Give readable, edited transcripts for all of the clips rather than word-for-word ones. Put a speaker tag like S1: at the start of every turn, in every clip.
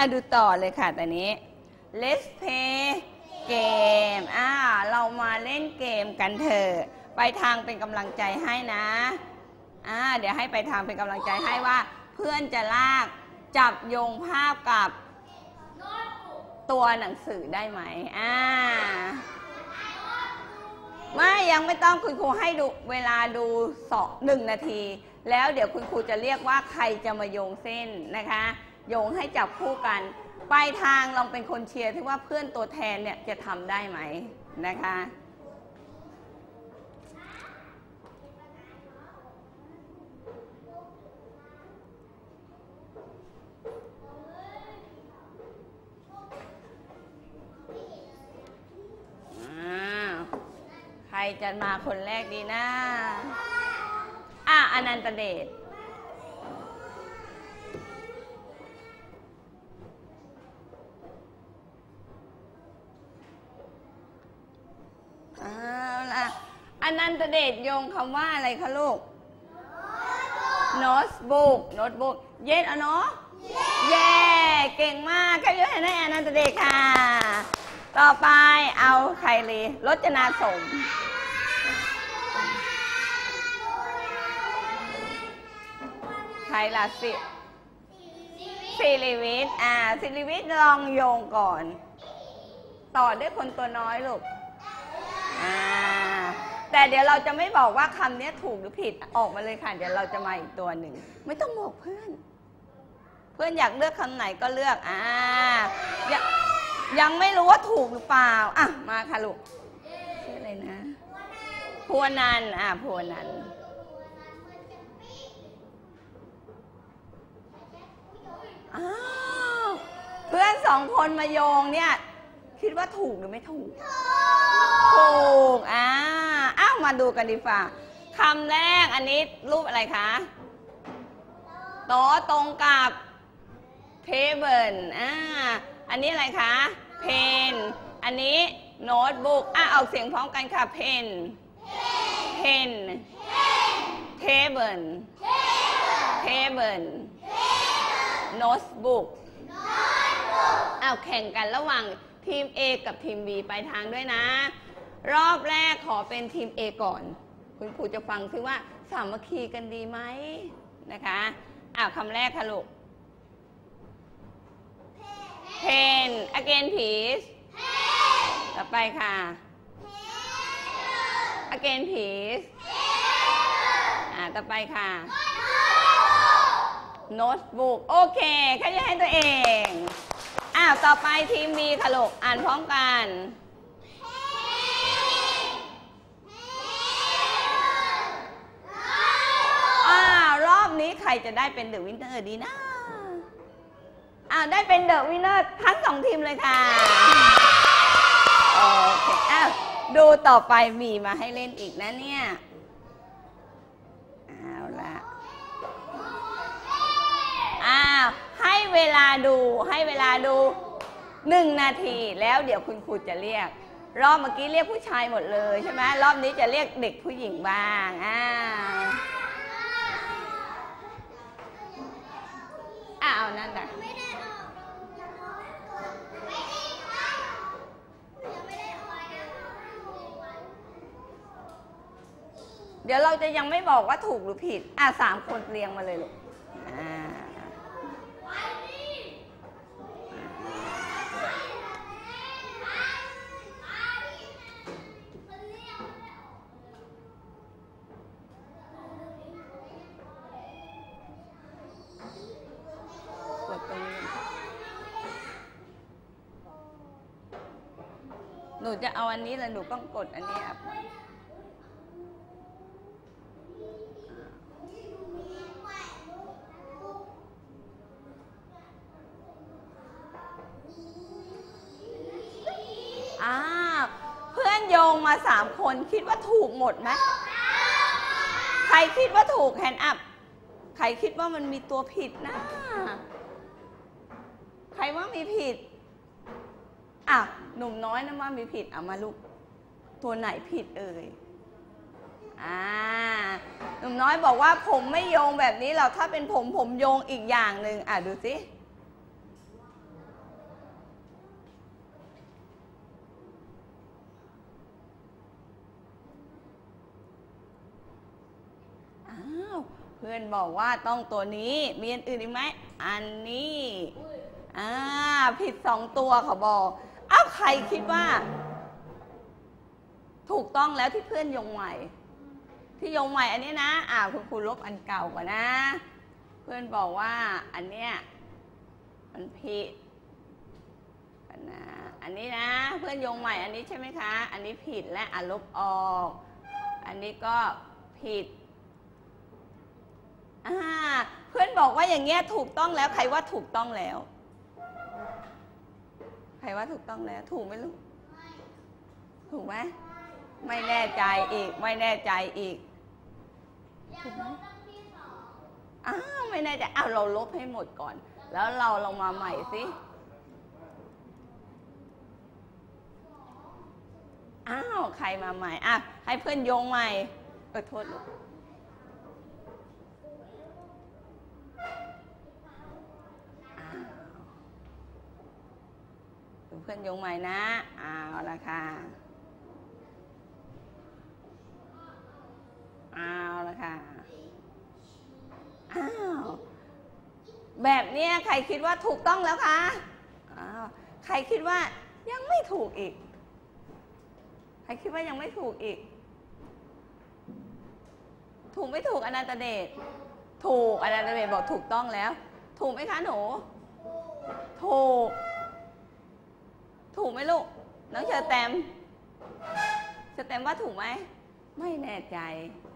S1: ดูต่อเลยค่ะตอนนี้ let's play game เรามาเล่นเกมกันเถอะไปทางเป็นกำลังใจให้นะเดี๋ยวให้ไปทางเป็นกำลังใจให้ว่าเพื่อนจะลากจับโยงภาพกับตัวหนังสือได้ไหมไม่ยังไม่ต้องคุณครูให้ดูเวลาดู1 นาทีแล้วเดี๋ยวคุณครูจะเรียกว่าใครจะมาโยงเส้นนะคะโยงให้จับคู่กันปลายทางลองเป็นคนเชียร์ที่ว่าเพื่อนตัวแทนเนี่ยจะทำได้ไหมนะคะใครจะมาคนแรกดีนะอนันตเดชอนันตเดชโยงคำว่าอะไรคะลูก notebook เย็ดเนาะเย้เก่งมากค่ะยกให้อนันตเดชค่ะต่อไปเอาใครเลยรจนาสมใครล่ะสิริวิทย์สิริวิทย์ลองโยงก่อนต่อด้วยคนตัวน้อยลูกแต่เดี๋ยวเราจะไม่บอกว่าคำนี้ถูกหรือผิดออกมาเลยค่ะเดี๋ยวเราจะมาอีกตัวหนึ่งไม่ต้องบอกเพื่อนอยากเลือกคำไหนก็เลือกยังไม่รู้ว่าถูกหรือเปล่ามาค่ะลูกชื่ออะไรนะภูวนันท์ภูวนันท์เพื่อน2 คนมาโยงเนี่ยคิดว่าถูกหรือไม่ถูกถูกมาดูกันดีฝ่าคำแรกอันนี้รูปอะไรคะโต๊ะตรงกับเทเบิลอันนี้อะไรคะเพนอันนี้โน้ตบุ๊กเอาเสียงพร้อมกันค่ะเพนเทเบิลโน้ตบุ๊กแข่งกันระหว่างทีม A กับทีม B ไปทางด้วยนะรอบแรกขอเป็นทีม A ก่อนคุณครูจะฟังซิว่าสามัคคีกันดีไหมนะคะคำแรกค่ะลูก pen again please ต่อไปค่ะ again please ต่อไปค่ะ notebook โอเคแค่จะให้ตัวเองต่อไปทีม B ค่ะลูกอ่านพร้อมกันรอบนี้ใครจะได้เป็นเดอะวินเนอร์ดีนะได้เป็นเดอะวินเนอร์ทั้ง2 ทีมเลยค่ะโอเคดูต่อไปมีมาให้เล่นอีกนะเนี่ยเอาละให้เวลาดู1 นาทีแล้วเดี๋ยวคุณครูจะเรียกรอบเมื่อกี้เรียกผู้ชายหมดเลยใช่ไหมรอบนี้จะเรียกเด็กผู้หญิงบ้างเอานั่นแหละเดี๋ยวเราจะยังไม่บอกว่าถูกหรือผิด3 คนเรียงมาเลยลูกหนูจะเอาอันนี้แล้วหนูต้องกดอันนี้เพื่อนโยงมา3 คนคิดว่าถูกหมดไหมใครคิดว่าถูกแฮนด์อัพใครคิดว่ามันมีตัวผิดนะใครว่ามีผิดหนุ่มน้อยนะว่ามีผิดมาลูกตัวไหนผิดเอ่ยหนุ่มน้อยบอกว่าผมไม่โยงแบบนี้หรอกถ้าเป็นผมโยงอีกอย่างหนึ่งดูสิพื่อนบอกว่าต้องตัวนี้มีอันอื่นอีกไหมอันนี้ผิด2 ตัวเขาบอกอ้าวใครคิดว่าถูกต้องแล้วที่เพื่อนยงใหม่ที่ยงใหม่อันนี้นะคุณครูลบอันเก่าก่อนนะเพื่อนบอกว่าอันเนี้ยมันผิดนะอันนี้นะเพื่อนยงใหม่อันนี้ใช่ไหมคะอันนี้ผิดและลบออกอันนี้ก็ผิดเพื่อนบอกว่าอย่างเงี้ยถูกต้องแล้วใครว่าถูกต้องแล้วใครว่าถูกต้องแล้วถูกไหมลูกถูกไหมไม่แน่ใจอีกไม่แน่ใจอีกถูกไหมไม่แน่ใจเราลบให้หมดก่อนแล้วเราลงมาใหม่สิใครมาใหม่ให้เพื่อนโยงใหม่โทษลูกเพื่อนโยงใหม่นะเอาละค่ะเอาละค่ะแบบนี้ใครคิดว่าถูกต้องแล้วคะใครคิดว่ายังไม่ถูกอีกใครคิดว่ายังไม่ถูกอีกถูกไม่ถูกอนันตเดชถูกอนันตเดชบอกถูกต้องแล้วถูกไหมคะหนูถูกไหมลูกน้องเชอแตมว่าถูกไหมไม่แน่ใจ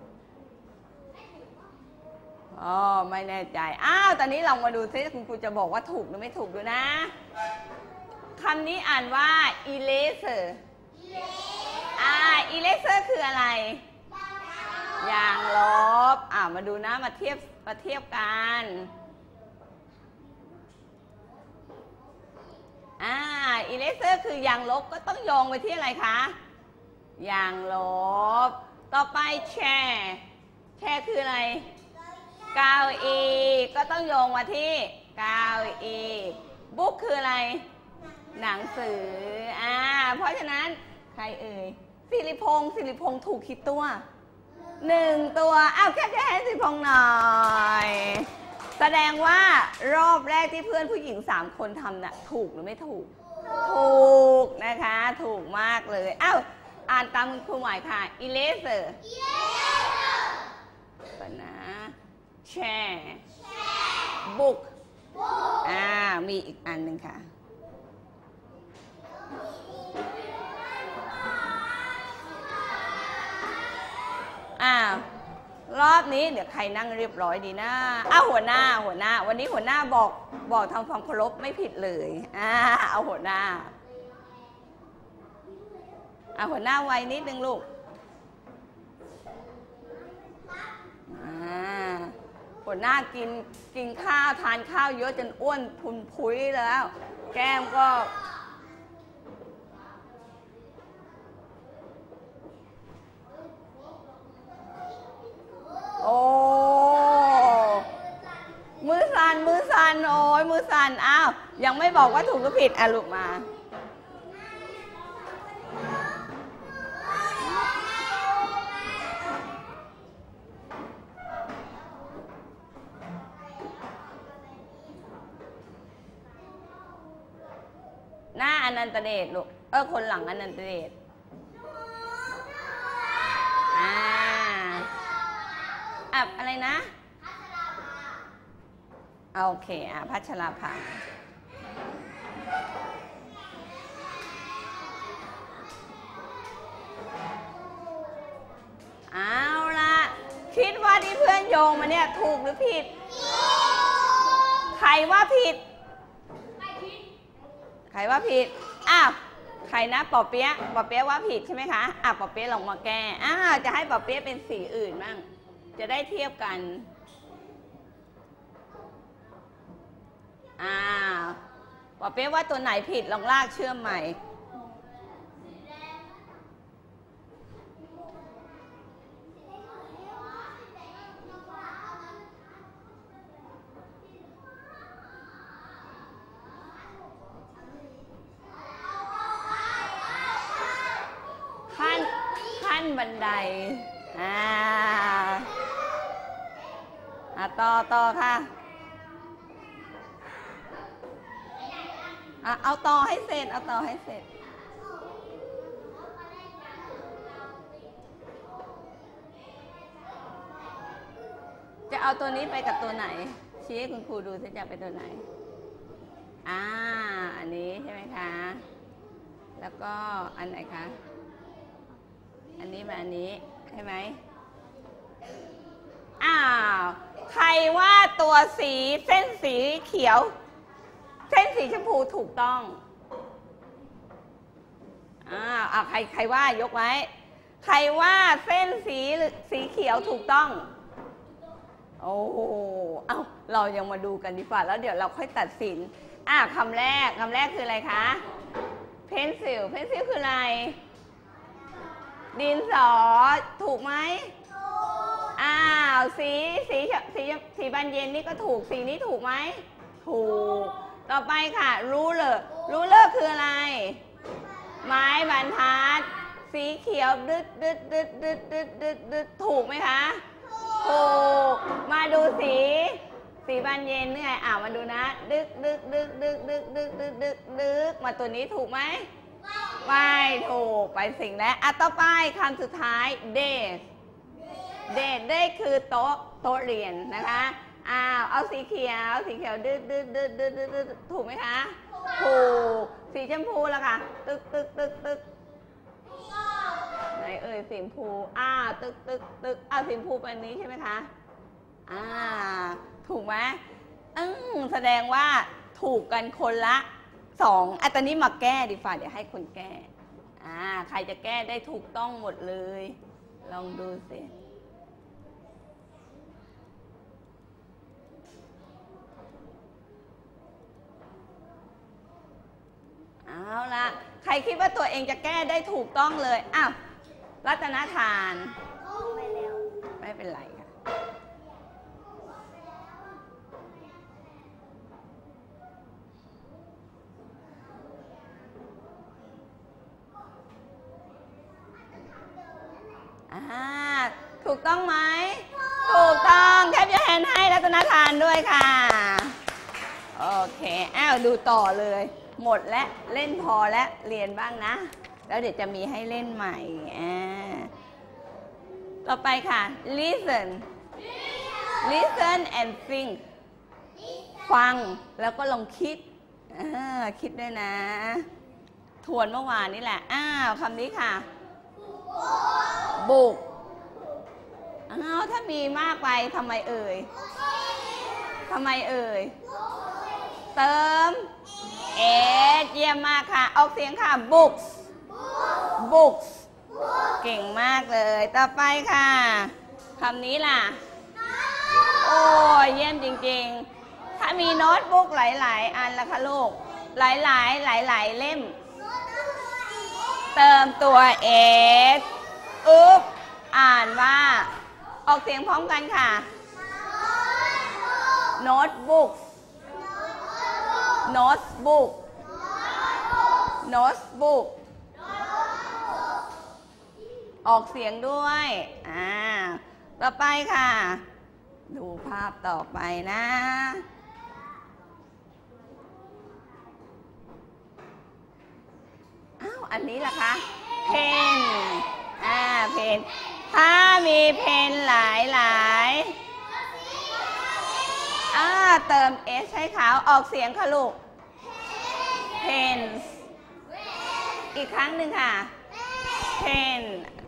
S1: ไม่แน่ใจตอนนี้ลองมาดูซิคุณครูจะบอกว่าถูกหรือไม่ถูกดูนะคำนี้อ่านว่า eraser eraser คืออะไรยางลบมาดูนะมาเทียบกันeraser คือยางลบก็ต้องโยงไปที่อะไรคะยางลบต่อไปแชร์คืออะไรเก้าอี้ก็ต้องโยงมาที่เก้าอี้บุ๊กคืออะไรหนังสือเพราะฉะนั้นใครเอ่ยสิริพงษ์ถูกคิดตัว1 ตัวแค่ให้สิริพงษ์หน่อยแสดงว่ารอบแรกที่เพื่อนผู้หญิง3 คนทำน่ะถูกหรือไม่ถูกถูกนะคะถูกมากเลยอ่านตามคุณครูหมายค่ะ eraser ก่อนนะแชร์บุ๊กมีอีกอันหนึ่งค่ะรอบนี้เดี๋ยวใครนั่งเรียบร้อยดีนะหัวหน้าวันนี้หัวหน้าบอกทำความเคารพไม่ผิดเลยเอาหัวหน้าหัวหน้าไวนิดนึงลูกหัวหน้ากินข้าวทานข้าวเยอะจนอ้วนพุนพุ้ยแล้วแก้มก็มือสั่นโอ้ยมือสั่นยังไม่บอกว่าถูกหรือผิดลูกมาหน้าอนันตเดชลูกคนหลังอนันตเดชอะไรนะโอเคพัชราภาเอาละคิดว่าที่เพื่อนโยงมาเนี่ยถูกหรือผิดใครว่าผิดใครว่าผิดใครนะปอเปี๊ยะว่าผิดใช่ไหมคะปอเปี๊ยะลองมาแก้จะให้ปอเปี๊ยะเป็นสีอื่นบ้างจะได้เทียบกันปอเปี๊ยะว่าตัวไหนผิดลองลากเชื่อมใหม่ขั้นบันไดต่อค่ะเอาต่อให้เสร็จเอาต่อให้เสร็จจะเอาตัวนี้ไปกับตัวไหนชี้ให้คุณครูดูสิจะไปตัวไหนอันนี้ใช่ไหมคะแล้วก็อันไหนคะอันนี้มาอันนี้ใช่ไหมใครว่าตัวสีเส้นสีเขียวเส้นสีชมพูถูกต้องใครว่ายกไว้ใครว่าเส้นสีเขียวถูกต้องโอ้เรายังมาดูกันดีกว่าแล้วเดี๋ยวเราค่อยตัดสินคำแรกคืออะไรคะเพนซิลคืออะไรดินสอถูกไหมสีบานเย็นนี่ก็ถูกสีนี้ถูกไหมถูกต่อไปค่ะรูเลอร์คืออะไรไม้บรรทัดสีเขียวดึดถูกไหมคะถูกมาดูสีบานเย็นนี่ไงมาดูนะดึกมาตัวนี้ถูกไหมไม่ถูกไปสิ่งแล้วต่อไปคำสุดท้ายเดทคือโต๊ะเรียนนะคะเอาสีเขียวดึกถูกไหมคะถูกสีชมพูแล้วค่ะตึกไหนสีชมพูตึกสีชมพูเป็นนี้ใช่ไหมคะถูกไหมแสดงว่าถูกกันคนละ2ตอนนี้มาแก้ดีฝ่าเดี๋ยวให้คนแก้ใครจะแก้ได้ถูกต้องหมดเลยลองดูสิเอาละใครคิดว่าตัวเองจะแก้ได้ถูกต้องเลยรัตนทานไม่เป็นไรค่ะถูกต้องไหมถูกต้องแคปยกแฮนด์ให้รัตนทานด้วยค่ะโอเคดูต่อเลยหมดและเล่นพอและเรียนบ้างนะแล้วเดี๋ยวจะมีให้เล่นใหม่ต่อไปค่ะ listen and think ฟังแล้วก็ลองคิดคิดด้วยนะทวนเมื่อวานนี่แหละคำนี้ค่ะบุกถ้ามีมากไปทำไมเอ่ยเติมเยี่ยมมากค่ะออกเสียงค่ะ books เก่งมากเลยต่อไปค่ะคำนี้ล่ะโอ้เยี่ยมจริงๆถ้ามีโน้ตบุ๊กหลายๆอันละค่ะลูกหลายเล่มเติมตัว s อ่านว่าออกเสียงพร้อมกันค่ะ notebook ออกเสียงด้วยต่อไปค่ะดูภาพต่อไปนะอันนี้ล่ะคะเพนเพนถ้ามีเพนหลายเติม s ให้เขาออกเสียงค่ะลูก pens อีกครั้งหนึ่งค่ะ pen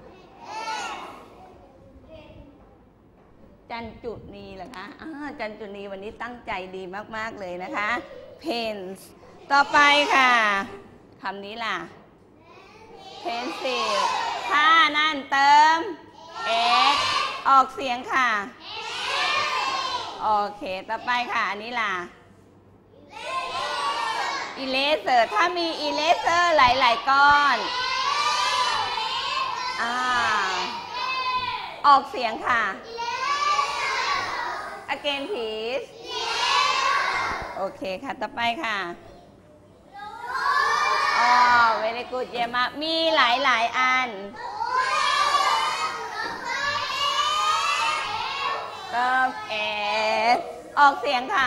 S1: จันจุนีเหรอคะจันจุนีวันนี้ตั้งใจดีมากๆเลยนะคะ pens ต่อไปค่ะคำนี้ล่ะ pencil ถ้านั่นเติม s ออกเสียงค่ะโอเคต่อไปค่ะอันนี้ล่ะ eraser ถ้ามี eraser หลายๆก้อนออกเสียงค่ะ again please โอเคค่ะต่อไปค่ะvery good เยี่ยมมากมีหลายอันเติม s ออกเสียงค่ะ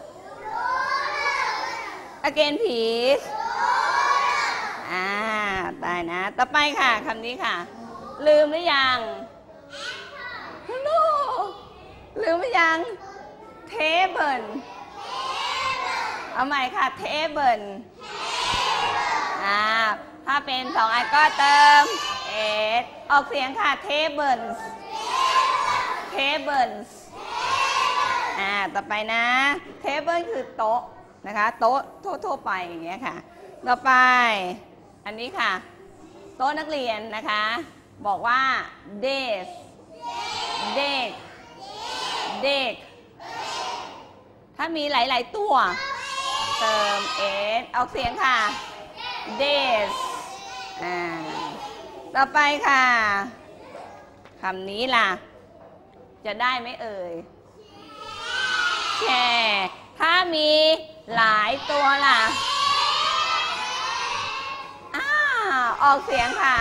S1: again please ตายนะ ต่อไปค่ะคำนี้ค่ะ ลืมหรือยัง no ลืมหรือยัง table เอาใหม่ค่ะ table ถ้าเป็นสองอันก็เติม s ออกเสียงค่ะ tables tables ต่อไปนะ table คือโต๊ะนะคะโต๊ะทั่วไปอย่างเงี้ยค่ะต่อไปอันนี้ค่ะโต๊ะนักเรียนนะคะบอกว่า desk desk desk ถ้ามีหลายๆตัวเติม s ออกเสียงค่ะ desk ต่อไปค่ะคำนี้ล่ะจะได้ไหมเอ่ยแชร์ถ้ามีหลายตัวล่ะออกเสียงค่ะ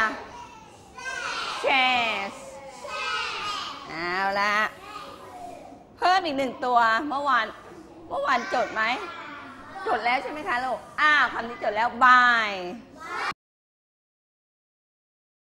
S1: chairs เอาละเพิ่มอีกหนึ่งตัวเมื่อวานจดไหมจดแล้วใช่ไหมคะลูกคำนี้จดแล้ว by